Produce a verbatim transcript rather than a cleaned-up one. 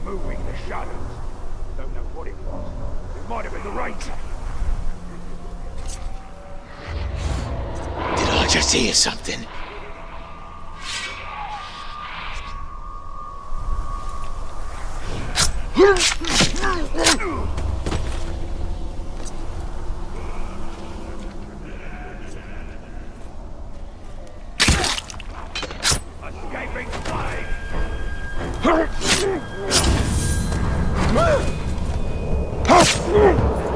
moving the shadows. Don't know what it was. It might have been the ranger. Did I just hear something? Escaping flame! Huh?